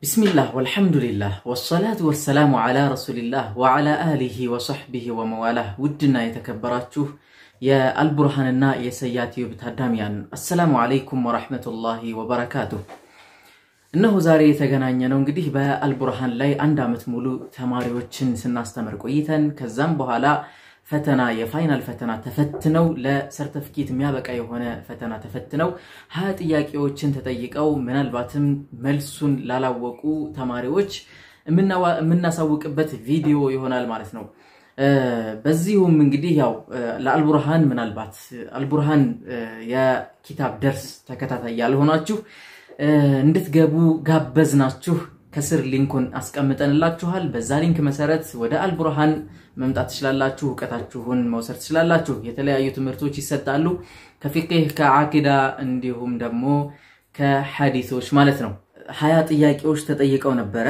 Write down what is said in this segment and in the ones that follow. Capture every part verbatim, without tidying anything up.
بسم الله والحمد لله والصلاة والسلام على رسول الله وعلى آله وصحبه وموالاه ودنا يتكبراتشوه يا البرهاننا يا سياتي وبتهداميان السلام عليكم ورحمة الله وبركاته إنه زاري تغنانيا نو እንግዲህ በአልቡርሃን ላይ አንድ አመት ሙሉ ተማሪዎችን ስናስተምር ቆይተን ከዛም በኋላ ፈተና የፋይናል ፈተና ተፈትነው ለሰርቲፊኬት የሚያበቃ የሆነ ፈተና ተፈትነው ሀያ ጥያቄዎችን ተጠይቀው ምናልባትም መልሱን ላላወቁ ተማሪዎች ምናሳውቅበት ቪዲዮ ይሆናል ማለት ነው በዚሁም እንግዲህ ያው ለአልቡርሃን ምናልባት አልቡርሃን የኪታብ ደርስ ተከታታይ ያልሆናችሁ እንድትገቡ ጋበዝናችሁ ከስር ሊንኩን አስቀምጠንላችኋል በዛ ሊንክ መሰረት ወደ አልቡርሃን መምጣት ትችላላችሁ ዕውቀታችሁን መውሰድ ትችላላችሁ የተለያዩ ትምህርቶች ይሰጣሉ ከፊቅህ ከአቂዳ እንዲሁም ደግሞ ከሐዲሶች ማለት ነው ሀያ ጥያቄዎች ተጠይቀው ነበር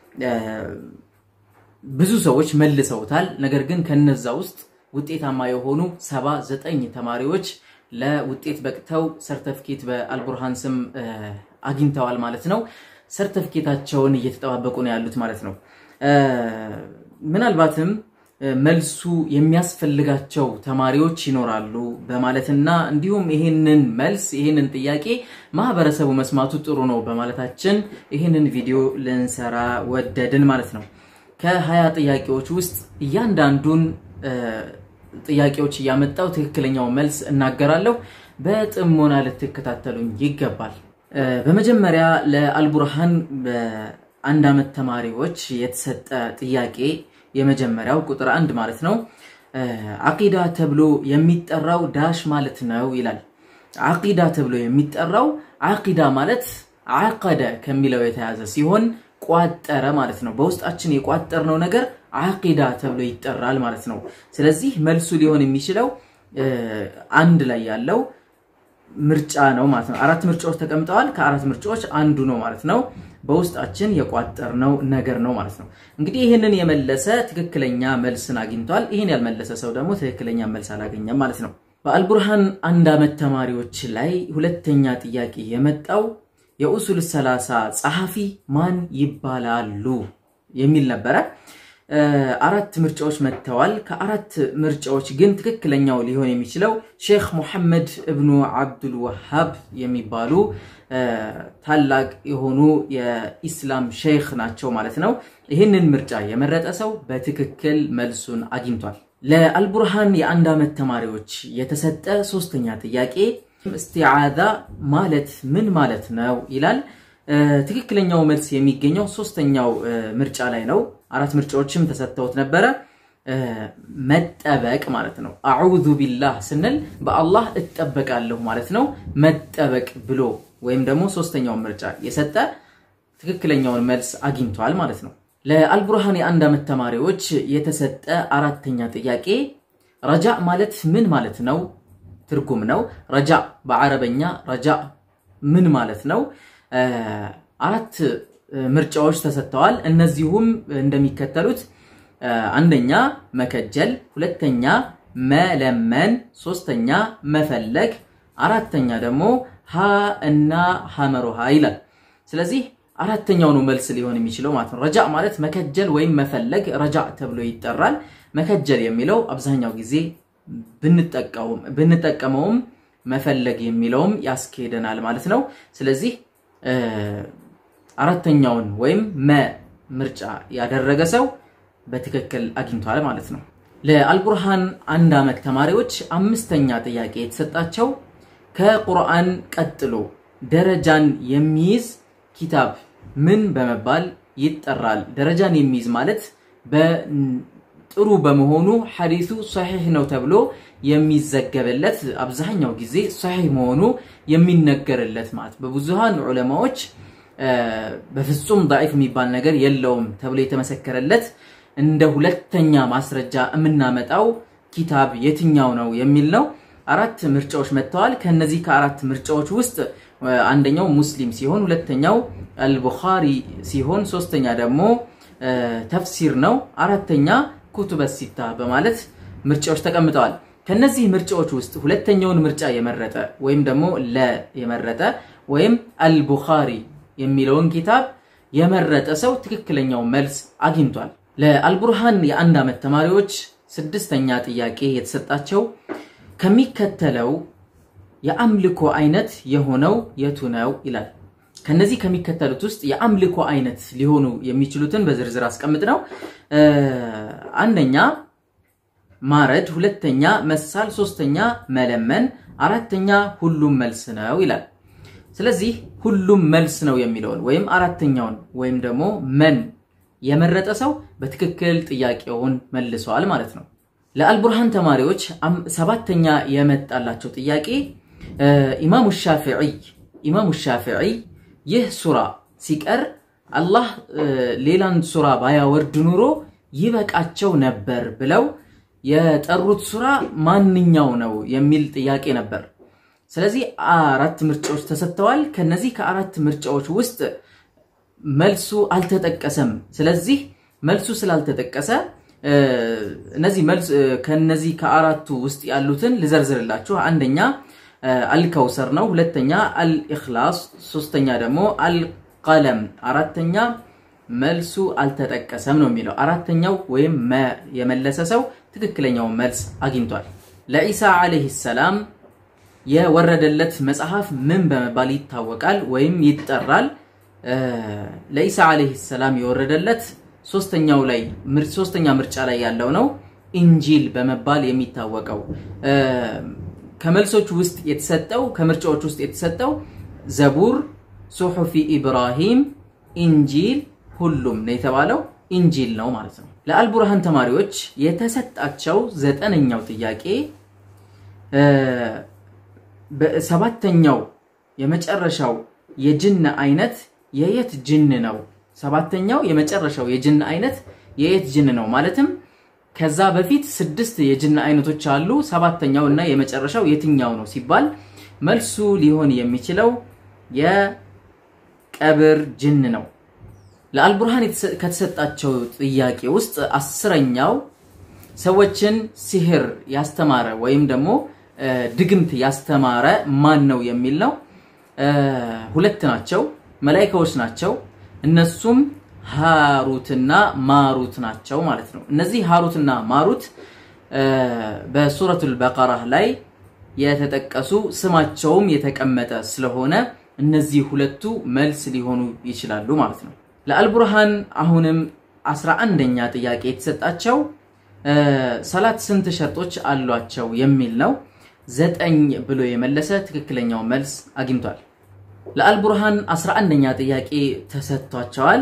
ብዙ ሰዎች መልሰውታል ነገር ግን ከነዛ ውስጥ ውጤታማ የሆኑ ሰባ ዘጠኝ ተማሪዎች ለውጤት በቅተው ሰርቲፊኬት በአልቡርሃን ስም አግኝተዋል ማለት ነው ሰርቲፊኬታቸውን እየተጠባበቁ ነው ያሉት ማለት ነው ምናልባትም መልሱ የሚያስፈልጋቸው ተማሪዎች ይኖራሉ በማለትና እንዲሁም ይሄንን መልስ ይሄንን ጥያቄ ማህበረሰቡ መስማቱ ጥሩ ነው በማለታችን ይሄንን ቪዲዮ ለንሰራ ወደድን ማለት ነው ከሀያ ጥያቄዎች ውስጥ እያንዳንዱን ጥያቄዎች ያመጣው ትክክለኛው መልስ እናገራለሁ በጥሞና ልትከታተሉኝ ይገባል በመጀመሪያ ለአልቡርሃን በአንድ አመት ተማሪዎች የተሰጠ ጥያቄ የመጀመሪያው ቁጥር አንድ ማለት ነው አቂዳ ተብሎ የሚጠራው ዳሽ ማለት ነው ይላል አቂዳ ተብሎ የሚጠራው አቂዳ ማለት አቀደ ከሚለው የተያዘ ሲሆን ቋጠረ ማለት ነው በውስጣችን የቋጠርነው ነገር አቂዳ ተብሎ ይጠራል ማለት ነው ስለዚህ መልሱ ሊሆን የሚችለው አንድ ላይ ያለው ምርጫ ነው ማለት ነው አራት ምርጫዎች ተቀምጠዋል ከአራት ምርጫዎች አንዱ ነው ማለት ነው በውስጣችን የቋጠርነው ነገር ነው ማለት ነው እንግዲህ ይሄንን የመለሰ ትክክለኛ መልስን አግኝቷል ይሄን ያልመለሰ ሰው ደግሞ ትክክለኛ መልስ አላገኘም ማለት ነው በአልቡርሃን አንድ አመት ተማሪዎች ላይ ሁለተኛ ጥያቄ የመጣው የኡሱል ሰላሳ ጸሐፊ ማን ይባላሉ የሚል ነበር አራት ምርጫዎች መተዋል ከአራት ምርጫዎች ግን ትክክለኛው ሊሆን የሚችለው ሼክ መሐመድ ኢብኑ አብዱል ወሃብ የሚባሉ ታላቅ የሆኑ የኢስላም ሼክ ናቸው ማለት ነው ይሄንን ምርጫ የመረጠ ሰው በትክክል መልሱን አግኝቷል ለአልቡርሃን የአንድ አመት ተማሪዎች የተሰጠ ሶስተኛ ጥያቄ እስቲዓዛ ማለት ምን ማለት ነው ይላል ትክክለኛው መልስ የሚገኘው ሶስተኛው ምርጫ ላይ ነው አራት ምርጫዎችም ተሰጥተውት ነበር መጠበቅ ማለት ነው አዑዙ ቢላህ ስንል በአላህ እጠበቃለሁ ማለት ነው መጠበቅ ብሎ ወይም ደግሞ ሶስተኛው ምርጫ የሰጠ ትክክለኛውን መልስ አግኝቷል ማለት ነው ለአልቡርሃን የአንድ አመት ተማሪዎች የተሰጠ አራተኛ ጥያቄ ረጃ ማለት ምን ማለት ነው ትርጉም ነው ረጃ በአረበኛ ረጃ ምን ማለት ነው አራት ምርጫዎች ተሰጥተዋል እነዚህም እንደሚከተሉት አንደኛ መከጀል ሁለተኛ መለመን ሶስተኛ መፈለግ አራተኛ ደግሞ ሀ እና ሐመሩሃ ይላል ስለዚህ አራተኛው ነው መልስ ሊሆን የሚችለው ማለት ነው ረጃ ማለት መከጀል ወይም መፈለግ ረጃ ተብሎ ይጠራል መከጀል የሚለው አብዛኛው ጊዜ ብንጠቀመው ብንጠቀመውም መፈለግ የሚለውም ያስኬደናል ማለት ነው ስለዚህ አራተኛውን ወይም መ ምርጫ ያደረገ ሰው በትክክል አግኝቷል ማለት ነው ለአልቡርሃን አንድ አመት ተማሪዎች አምስተኛ ጥያቄ የተሰጣቸው ከቁርአን ቀጥሎ ደረጃን የሚይዝ ኪታብ ምን በመባል ይጠራል ደረጃን የሚይዝ ማለት በጥሩ በመሆኑ ሐዲሱ ሷሂህ ነው ተብሎ የሚዘገበለት አብዛኛው ጊዜ ሷሂህ መሆኑ የሚነገርለት ማለት በብዙሃን ዑለማዎች በፍጹም ضعيف የሚባል ነገር የለውም ተብሎ የተመሰከረለት እንደ ሁለተኛ ማስረጃ እምናመጣው ኪታብ የትኛው ነው የሚል ነው አራት ምርጫዎች መተዋል ከነዚህ ከአራት ምርጫዎች ውስጥ አንደኛው ሙስሊም ሲሆን ሁለተኛው አልቡኻሪ ሲሆን ሶስተኛ ደግሞ ተፍሲር ነው አራተኛ ኩቱበ ሲታ በማለት ምርጫዎች ተቀምጠዋል ከነዚህ ምርጫዎች ውስጥ ሁለተኛውን ምርጫ የመረጠ ወይም ደግሞ ለ የመረጠ ወይም አልቡኻሪ የሚለውን ኪታብ የመረጠ ሰው ትክክለኛው መልስ አግኝቷል። ለአልቡርሃን የአንድ ዓመት ተማሪዎች ስድስተኛ ጥያቄ የተሰጣቸው ከሚከተለው የአምልኮ አይነት የሆነው የቱ ነው ይላል። ከነዚህ ከሚከተሉት ውስጥ የአምልኮ አይነት ሊሆኑ የሚችሉትን በዝርዝር አስቀምጥ ነው። አንደኛ ማረድ፣ ሁለተኛ መሳል፣ ሶስተኛ መለመን፣ አራተኛ ሁሉም መልስ ነው ይላል። ስለዚህ ሁሉም መልስ ነው የሚለውን ወይም አራተኛውን ወይም ደግሞ መን የመረጠ ሰው በትክክል ጥያቄውን መልሷል ማለት ነው። ለአልቡርሃን ተማሪዎች ሰባተኛ የመጣላቸው ጥያቄ ኢማሙ ሻፊዒ ኢማሙ ሻፊዒ ይህ ሱራ ሲቀር አላህ ሌላን ሱራ ባያወርድ ኑሮ ይበቃቸው ነበር ብለው የጠሩት ሱራ ማንኛው ነው የሚል ጥያቄ ነበር። ስለዚህ አራት ምርጫዎች ተሰጥተዋል። ከነዚህ ከአራት ምርጫዎች ውስጥ መልሱ አልተጠቀሰም። ስለዚህ መልሱ ስላልተጠቀሰ እነዚህ መልስ ከነዚህ ከአራቱ ውስጥ ያሉትን ልዘርዝርላችሁ። አንደኛ አልከውሰር ነው፣ ሁለተኛ አልኢኽላስ፣ ሶስተኛ ደግሞ አልቀለም፣ አራተኛ መልሱ አልተጠቀሰም ነው የሚለው። አራተኛው ወይም መ የመለሰ ሰው ትክክለኛው መልስ አግኝቷል። ለኢሳ አለይሂ ሰላም የወረደለት መጽሐፍ ምን በመባል ይታወቃል ወይም ይጠራል? ለኢሳ አለይሂ ሰላም የወረደለት ሶስተኛው ላይ ሶስተኛ ምርጫ ላይ ያለው ነው ኢንጂል በመባል የሚታወቀው። ከመልሶች ውስጥ የተሰጠው ከምርጫዎች ውስጥ የተሰጠው ዘቡር፣ ሱሑፊ ኢብራሂም፣ ኢንጂል ሁሉም ነው የተባለው ኢንጂል ነው ማለት ነው። ለአልቡርሃን ተማሪዎች የተሰጣቸው ዘጠነኛው ጥያቄ በሰባተኛው የመጨረሻው የጅን አይነት የየት ጅን ነው? ሰባተኛው የመጨረሻው የጅን አይነት የየት ጅን ነው? ማለትም ከዛ በፊት ስድስት የጅን አይነቶች አሉ። ሰባተኛው እና የመጨረሻው የትኛው ነው ሲባል መልሱ ሊሆን የሚችለው የቀብር ጅን ነው። ለአልቡርሃን ከተሰጣቸው ጥያቄ ውስጥ አስረኛው ሰዎችን ሲህር ያስተማረ ወይም ደግሞ ድግምት ያስተማረ ማን ነው የሚል ነው። ሁለት ናቸው፣ መላእክቶች ናቸው። እነሱም ሃሩትና ማሩት ናቸው ማለት ነው። እነዚህ ሃሩትና ማሩት በሱረቱል በቀራ ላይ የተጠቀሱ ስማቸውም የተቀመጠ ስለሆነ እነዚህ ሁለቱ መልስ ሊሆኑ ይችላሉ ማለት ነው። ለአልቡርሃን አሁንም አስራ አንደኛ ጥያቄ የተሰጣቸው ሰላት ስንት ሸርጦች አሏቸው የሚል ነው። ዘጠኝ ብሎ የመለሰ ትክክለኛው መልስ አግኝቷል። ለአልቡርሃን አስራ አንደኛ ጥያቄ ተሰጥቷቸዋል።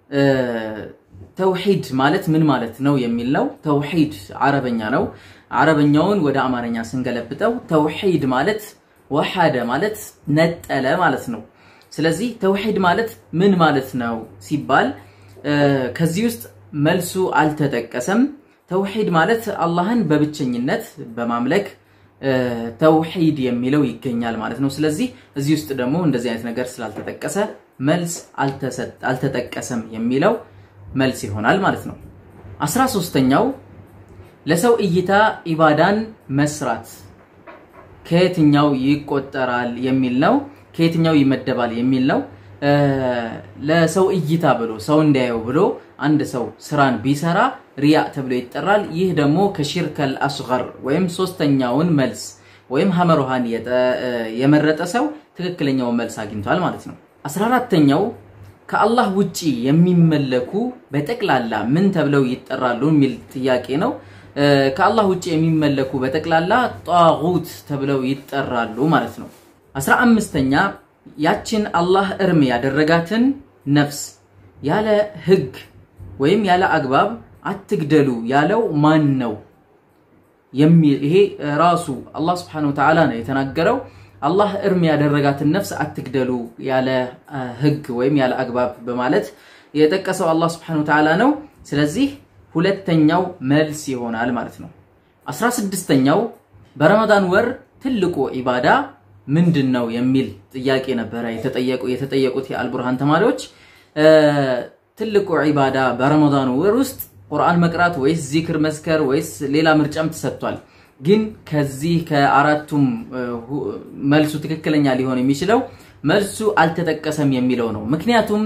ተውሂድ ማለት ምን ማለት ነው የሚል ነው። ተውሂድ አረበኛ ነው። አረበኛውን ወደ አማርኛ ስንገለብጠው ተውሂድ ማለት ወሐደ ማለት ነጠለ ማለት ነው። ስለዚህ ተውሂድ ማለት ምን ማለት ነው ሲባል ከዚህ ውስጥ መልሱ አልተጠቀሰም። ተውሂድ ማለት አላህን በብቸኝነት በማምለክ ተውሂድ የሚለው ይገኛል ማለት ነው። ስለዚህ እዚህ ውስጥ ደግሞ እንደዚህ አይነት ነገር ስላልተጠቀሰ መልስ አልተሰጠ አልተጠቀሰም የሚለው መልስ ይሆናል ማለት ነው። አስራ ሶስተኛው ለሰው እይታ ኢባዳን መስራት ከየትኛው ይቆጠራል የሚል ነው። ከየትኛው ይመደባል የሚል ነው። ለሰው እይታ ብሎ ሰው እንዲያየው ብሎ አንድ ሰው ስራን ቢሰራ ሪያ ተብሎ ይጠራል። ይህ ደግሞ ከሽርከል አስገር ወይም ሶስተኛውን መልስ ወይም ሐመሩሃን የመረጠ ሰው ትክክለኛው መልስ አግኝቷል ማለት ነው። አስራ አራተኛው ከአላህ ውጪ የሚመለኩ በጠቅላላ ምን ተብለው ይጠራሉ የሚል ጥያቄ ነው። ከአላህ ውጪ የሚመለኩ በጠቅላላ ጣጉት ተብለው ይጠራሉ ማለት ነው። አስራ አምስተኛ ያችን አላህ እርም ያደረጋትን ነፍስ ያለ ህግ ወይም ያለ አግባብ አትግደሉ ያለው ማን ነው የሚል ይሄ ራሱ አላህ Subhanahu Wa Ta'ala ነው የተናገረው። አላህ እርም ያደረጋትን ነፍስ አትግደሉ ያለ ህግ ወይም ያለ አግባብ በማለት የጠቀሰው አላህ Subhanahu Wa Ta'ala ነው። ስለዚህ ሁለተኛው መልስ ይሆናል ማለት ነው። አስራ ስድስተኛው በረመዳን ወር ትልቁ ኢባዳ ምንድነው የሚል ጥያቄ ነበር የተጠየቁ የተጠየቁት የአልቡርሃን ተማሪዎች። ትልቁ ኢባዳ በረመዳን ወር ውስጥ ቁርአን መቅራት ወይስ ዚክር መስከር ወይስ ሌላ ምርጫም ተሰጥቷል። ግን ከዚህ ከአራቱም መልሱ ትክክለኛ ሊሆን የሚችለው መልሱ አልተጠቀሰም የሚለው ነው። ምክንያቱም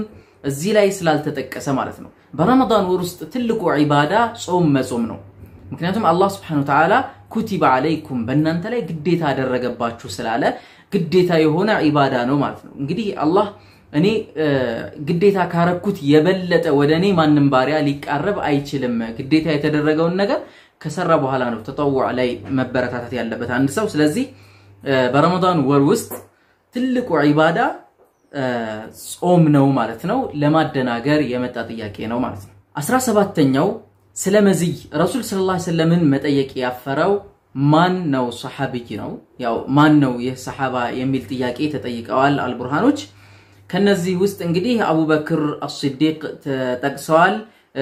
እዚህ ላይ ስላልተጠቀሰ ማለት ነው በረመዳን ወር ውስጥ ትልቁ ዒባዳ ጾም መጾም ነው ምክንያቱም አላህ Subhanahu Wa Ta'ala ኩቲበ አለይኩም በእናንተ ላይ ግዴታ አደረገባችሁ ስላለ ግዴታ የሆነ ዒባዳ ነው ማለት ነው እንግዲህ አላህ እኔ ግዴታ ካረኩት የበለጠ ወደኔ ማንንም ባሪያ ሊቃረብ አይችልም ግዴታ የተደረገውን ነገር ከሰራ በኋላ ነው ተጠውዕ ላይ መበረታታት ያለበት አንድ ሰው ስለዚህ በረመዳን ወር ውስጥ ትልቁ ዒባዳ ጾም ነው ማለት ነው ለማደናገር የመጣ ጥያቄ ነው ማለት ነው አስራ ሰባተኛው ስለ መዝይ ረሱል ሰለላሁ ዐለይሂ ወሰለም መጠየቅ ያፈረው ማን ነው ሱሐቢይ ነው ያው ማን ነው የሱሐባ የሚል ጥያቄ ተጠይቀዋል አልቡርሃኖች ከነዚህ ውስጥ እንግዲህ አቡበክር አስሲዲቅ ተጠቅሰዋል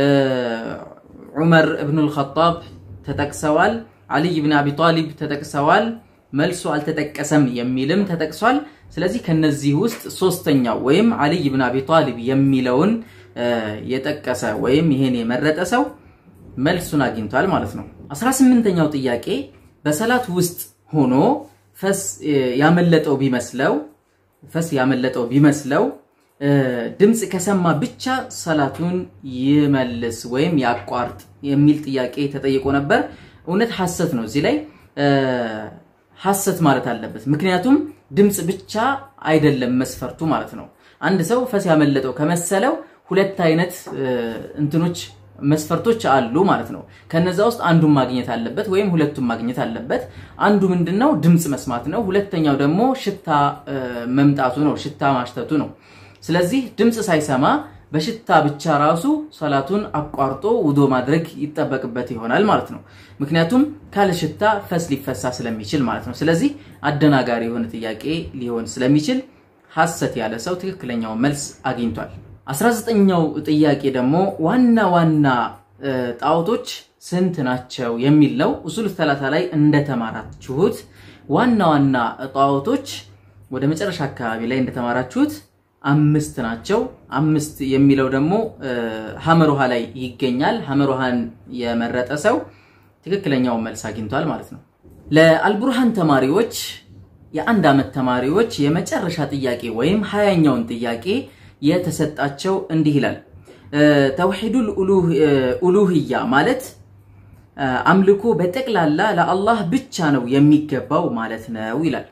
ዑመር ኢብኑ አልኸጣብ ተጠቅሰዋል አሊ ኢብኑ አቢ ጣሊብ ተጠቅሰዋል መልሱ አልተጠቀሰም የሚልም ተጠቅሷል ስለዚህ ከነዚህ ውስጥ ሶስተኛው ወይም አሊ ኢብኑ አቢ ጣሊብ የሚለውን የጠቀሰ ወይም ይሄን የመረጠ ሰው መልሱን አግኝቷል ማለት ነው አስራ ስምንተኛው ጥያቄ በሰላት ውስጥ ሆኖ ፈስ ያመለጠው ቢመስለው ፈስ ያመለጠው ቢመስለው ድምጽ ከሰማ ብቻ ሰላቱን ይመልስ ወይም ያቋርጥ የሚል ጥያቄ ተጠይቆ ነበር እውነት ሐሰት ነው እዚህ ላይ ሐሰት ማለት አለበት ምክንያቱም ድምጽ ብቻ አይደለም መስፈርቱ ማለት ነው አንድ ሰው ፈስ ያመለጠው ከመሰለው ሁለት አይነት እንትኖች መስፈርቶች አሉ ማለት ነው ከነዛ ውስጥ አንዱን ማግኘት አለበት ወይም ሁለቱን ማግኘት አለበት አንዱ ምንድነው ድምጽ መስማት ነው ሁለተኛው ደግሞ ሽታ መምጣቱ ነው ሽታ ማሽተቱ ነው ስለዚህ ድምጽ ሳይሰማ በሽታ ብቻ ራሱ ሰላቱን አቋርጦ ውዶ ማድረግ ይተበቅበት ይሆናል ማለት ነው ምክንያቱም ካለ ሽታ ፈስ ሊፈሳ ስለሚችል ማለት ነው ስለዚህ አደናጋሪ የሆነ ጥያቄ ሊሆን ስለሚችል ሐሰት ያለ ሰው ትክክለኛው መልስ አግኝቷል አስራ ዘጠነኛው ጥያቄ ደግሞ ዋና ዋና ጣውቶች ስንት ናቸው የሚል ነው ኡሱል ሰላሳ ላይ እንደተማራችሁት ዋና ዋና ጣውቶች ወደ መጨረሻ አካባቢ ላይ እንደተማራችሁት አምስት ናቸው አምስት የሚለው ደግሞ ሐመሩሃ ላይ ይገኛል ሐመሩሃን የመረጠ ሰው ትክክለኛው መልስ አግኝቷል ማለት ነው ለአልቡርሃን ተማሪዎች የአንድ አመት ተማሪዎች የመጨረሻ ጥያቄ ወይም ሃያኛውን ጥያቄ የተሰጣቸው እንዲህ ይላል ተውሂዱል ኡሉሂያ ማለት አምልኮ በጠቅላላ ለአላህ ብቻ ነው የሚገባው ማለት ነው ይላል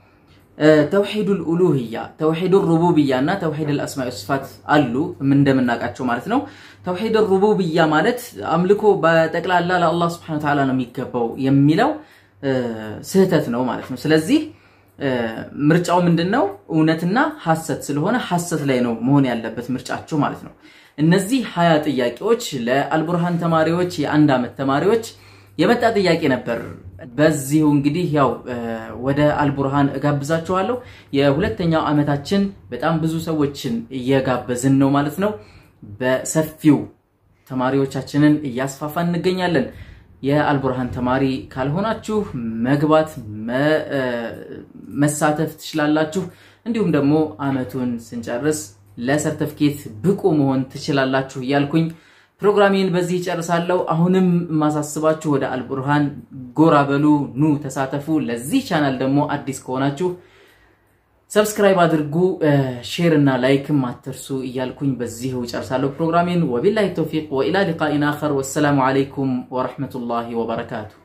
توحيد الألوهية توحيد الربوبية እና توحيد الأسماء والصفات አሉ ምን እንደምናቃቸው ማለት ነው توحيد الربوبية ማለት አምልኮ በጠቅላላ ለአላህ Subhanahu Wa Ta'ala ነው የሚገባው የሚለው ስህተት ነው ማለት ነው ስለዚህ ምርጫው ምንድነው እውነትና ሐሰት ስለሆነ ሐሰት ላይ ነው መሆን ያለበት ምርጫቸው ማለት ነው እነዚህ ሃያ ጥያቄዎች ለአልቡርሃን ተማሪዎች የአንድ አመት ተማሪዎች የመጣ ጥያቄ ነበር በዚሁ እንግዲህ ያው ወደ አልቡርሃን እጋብዛችኋለሁ የሁለተኛው አመታችን በጣም ብዙ ሰዎችን እየጋበዝን ነው ማለት ነው በሰፊው ተማሪዎቻችንን እያስፋፋን እንገኛለን የአልቡርሃን ተማሪ ካልሆናችሁ መግባት መሳተፍ ትችላላችሁ እንዲሁም ደግሞ አመቱን ስንጨርስ ለሰርቲፊኬት ብቁ መሆን ትችላላችሁ ያልኩኝ ፕሮግራሚን በዚህ ጨርሳለሁ አሁንም ማሳስባችሁ ወደ አልቡርሃን ጎራ በሉ ኑ ተሳተፉ ለዚህ ቻናል ደግሞ አዲስ ከሆናችሁ ሰብስክራይብ አድርጉ ሼር እና ላይክ ማትርሱ እያልኩኝ በዚህ ጨርሳለሁ ፕሮግራሚን ወቢላሂ ተውፊቅ ወኢላ ሊቃኢና አኸር ወሰላሙ አለይኩም ወራህመቱላሂ ወበረካቱ